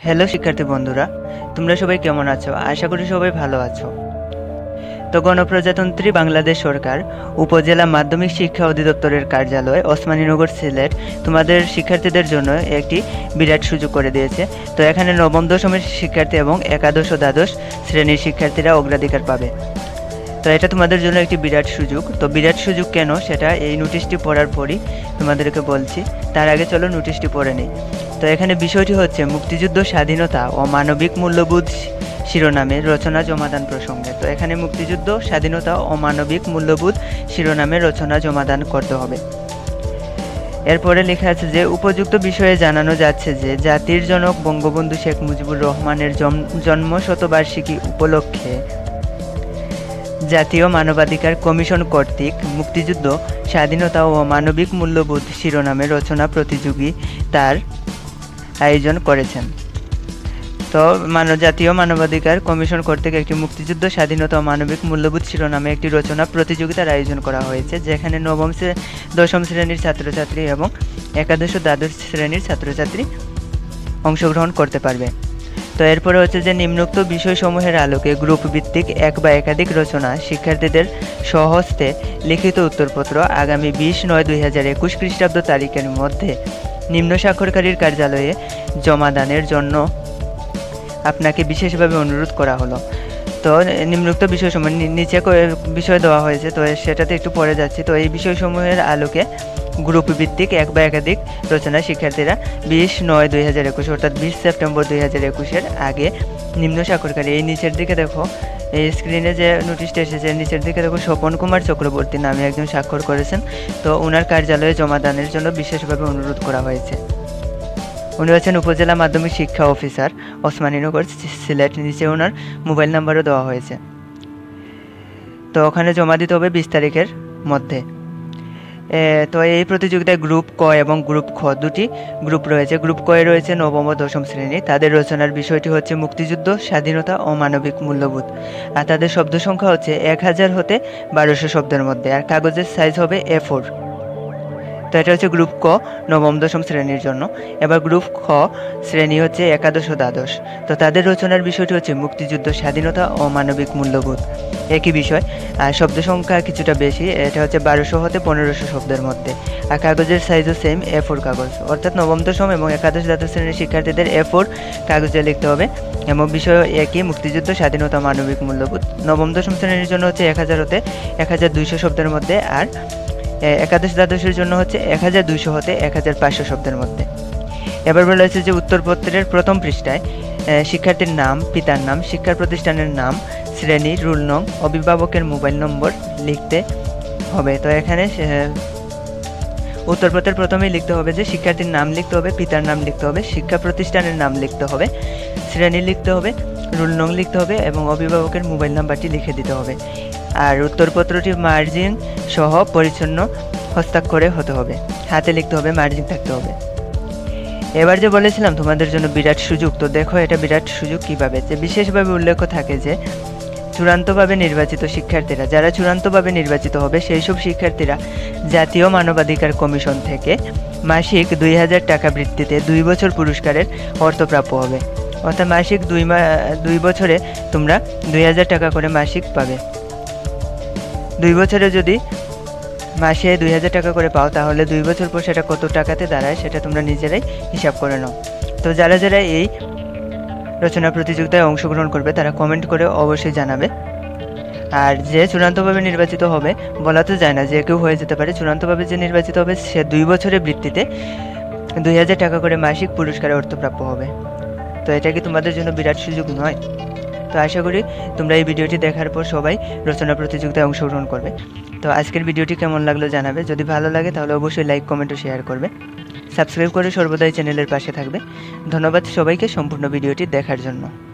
Hello শিক্ষার্থী বন্ধুরা, তোমরা সবাই কেমন আছো? আশা করি সবাই ভালো আছো। তো গণপ্রজাতন্ত্রী বাংলাদেশ সরকার উপজেলা মাধ্যমিক শিক্ষা অধিদপ্তরের কার্যালয় ওসমানীনগর সিলেট তোমাদের শিক্ষার্থীদের জন্য একটি বিরাট সুযোগ করে দিয়েছে। তো এখানে নবম-দশমের শিক্ষার্থী এবং একাদশ ও দ্বাদশ শ্রেণীর শিক্ষার্থীরা অগ্রাধিকার পাবে। তো এটা তোমাদের জন্য একটি বিরাট সুযোগ। তো বিরাট সুযোগ কেন সেটা এই নোটিশটি পড়ার পরই তোমাদেরকে বলছি। তার আগে চলো নোটিশটি পড়ে নিই। তো এখানে বিষয়টি হচ্ছে মুক্তিযুদ্ধ, স্বাধীনতা ও মানবিক মূল্যবোধ শিরোনামে রচনা জমাদান প্রসঙ্গে। তো এখানে মুক্তিযুদ্ধ, স্বাধীনতা ও মানবিক মূল্যবোধ শিরোনামে রচনা জমাদান করতে হবে। এরপরে লেখা আছে যে উপযুক্ত বিষয়ে জানানো যাচ্ছে যে জাতির জনক বঙ্গবন্ধু শেখ মুজিবুর রহমানের জন্ম শতবার্ষিকী উপলক্ষে জাতীয় মানবাধিকার কমিশন কর্তৃক মুক্তিযুদ্ধ, স্বাধীনতা ও মানবিক মূল্যবোধ শিরোনামে রচনা প্রতিযোগিতার আয়োজন করেছেন। তো জাতীয় মানবাধিকার কমিশন কর্তৃক একটি মুক্তিযুদ্ধ, স্বাধীনতা ও মানবিক মূল্যবোধ শিরোনামে একটি রচনা প্রতিযোগিতার আয়োজন করা হয়েছে, যেখানে নবম-দশম শ্রেণীর ছাত্রছাত্রী এবং একাদশ ও দ্বাদশ শ্রেণীর ছাত্রছাত্রী অংশগ্রহণ করতে পারবে। তো এরপরে হচ্ছে যে নিম্নোক্ত বিষয়সমূহের আলোকে গ্রুপ ভিত্তিক এক বা একাধিক রচনা শিক্ষার্থীদের স্বহস্তে লিখিত উত্তরপত্র আগামী 20/9/2021 খ্রিস্টাব্দ তারিখের মধ্যে নিম্ন স্বাক্ষরকারীর কার্যালয়ে জমাদানের জন্য আপনাকে বিশেষভাবে অনুরোধ করা হলো। তো নিম্নোক্ত বিষয়সমূহ নিচে বিষয় দেওয়া হয়েছে, তো সেটাতে একটু পড়ে যাচ্ছি। তো এই বিষয়সমূহের আলোকে গ্রুপ ভিত্তিক এক বা একাধিক রচনা শিক্ষার্থীরা 20/9/2021 অর্থাৎ 20 সেপ্টেম্বর 2021 আগে নিম্ন স্বাক্ষরকারী, এই নিচের দিকে দেখো, এই স্ক্রিনে যে নোটিশটা এসেছে নিচের দিকে দেখো, স্বপন কুমার চক্রবর্তী নামে একজন স্বাক্ষর করেছেন। তো ওনার কার্যালয়ে জমাদানের জন্য বিশেষভাবে অনুরোধ করা হয়েছে। উনি হচ্ছেন উপজেলা মাধ্যমিক শিক্ষা অফিসার, ওসমানীনগর, সিলেট। নিচে ওনার মোবাইল নাম্বারও দেওয়া হয়েছে। তো ওখানে জমা দিতে হবে 20 তারিখের মধ্যে। তো এই প্রতিযোগিতায় গ্রুপ ক এবং গ্রুপ খ দুটি গ্রুপ রয়েছে। গ্রুপ ক এ রয়েছে নবম ও দশম শ্রেণী। তাদের রচনার বিষয়টি হচ্ছে মুক্তিযুদ্ধ, স্বাধীনতা ও মানবিক মূল্যবোধ। আর তাদের শব্দ সংখ্যা হচ্ছে 1000 হতে 1200 শব্দের মধ্যে। আর কাগজের সাইজ হবে A4। তো এটা হচ্ছে গ্রুপ ক নবম-দশম শ্রেণীর জন্য। এবার গ্রুপ খ শ্রেণী হচ্ছে একাদশ ও দ্বাদশ। তো তাদের রচনার বিষয়টি হচ্ছে মুক্তিযুদ্ধ, স্বাধীনতা ও মানবিক মূল্যবোধ। একই বিষয়, আর শব্দ সংখ্যা কিছুটা বেশি, এটা হচ্ছে 1200 হতে 1500 শব্দের মধ্যে। আর কাগজের সাইজও সেম, A4 কাগজ। অর্থাৎ নবম-দশম এবং একাদশ দ্বাদশ শ্রেণীর শিক্ষার্থীদের A4 কাগজে লিখতে হবে এবং বিষয় একই, মুক্তিযুদ্ধ, স্বাধীনতা, মানবিক মূল্যবোধ। নবম-দশম শ্রেণীর জন্য হচ্ছে 1000 হতে 1200 শব্দের মধ্যে, আর একাদশ দ্বাদশের জন্য হচ্ছে 1200 হতে 1500 শব্দের মধ্যে। এবার বলা হয়েছে যে উত্তরপত্রের প্রথম পৃষ্ঠায় শিক্ষার্থীর নাম, পিতার নাম, শিক্ষা প্রতিষ্ঠানের নাম, শ্রেণী, রুল নং, অভিভাবকের মোবাইল নম্বর লিখতে হবে। তো এখানে উত্তরপত্রের প্রথমেই লিখতে হবে যে শিক্ষার্থীর নাম লিখতে হবে, পিতার নাম লিখতে হবে, শিক্ষা প্রতিষ্ঠানের নাম লিখতে হবে, শ্রেণী লিখতে হবে, রুল নং লিখতে হবে এবং অভিভাবকের মোবাইল নাম্বারটি লিখে দিতে হবে। আর উত্তরপত্রটি মার্জিন সহ পরিচ্ছন্ন হস্তাক্ষরে হতে হবে, হাতে লিখতে হবে, মার্জিন থাকতে হবে। এবার যে বলেছিলাম তোমাদের জন্য বিরাট সুযোগ, তো দেখো এটা বিরাট সুযোগ কিভাবে। যে বিশেষভাবে উল্লেখ থাকে যে চূড়ান্তভাবে নির্বাচিত শিক্ষার্থীরা, যারা চূড়ান্তভাবে নির্বাচিত হবে সেই সব শিক্ষার্থীরা জাতীয় মানবাধিকার কমিশন থেকে মাসিক 2000 টাকা ভিত্তিতে 2 বছর পুরস্কারের অর্থপ্রাপ্য হবে। অর্থাৎ মাসিক 2 বছরে তোমরা 2000 টাকা করে মাসিক পাবে। 2 বছরে যদি মাসে 2000 টাকা করে পাও, তাহলে 2 বছর পর সেটা কত টাকাতে দাঁড়ায় সেটা তোমরা নিজেরাই হিসাব করে নাও। তো যারা যারা এই রচনা প্রতিযোগিতায় অংশগ্রহণ করবে তারা কমেন্ট করে অবশ্যই জানাবে। আর যে চূড়ান্তভাবে নির্বাচিত হবে, বলা তো যায় না, যে কেউ হয়ে যেতে পারে। চূড়ান্তভাবে যে নির্বাচিত হবে সে 2 বছরের ভিত্তিতে 2000 টাকা করে মাসিক পুরস্কারে অর্থপ্রাপ্য হবে। তো এটা কি তোমাদের জন্য বিরাট সুযোগ নয়? তো আশা করি তোমরা এই ভিডিওটি দেখার পর সবাই রচনা প্রতিযোগিতায় অংশগ্রহণ করবে। তো আজকের ভিডিওটি কেমন লাগলো জানাবে। যদি ভালো লাগে তাহলে অবশ্যই লাইক, কমেন্ট ও শেয়ার করবে। সাবস্ক্রাইব করে সর্বদাই চ্যানেলের পাশে থাকবে। ধন্যবাদ সবাইকে সম্পূর্ণ ভিডিওটি দেখার জন্য।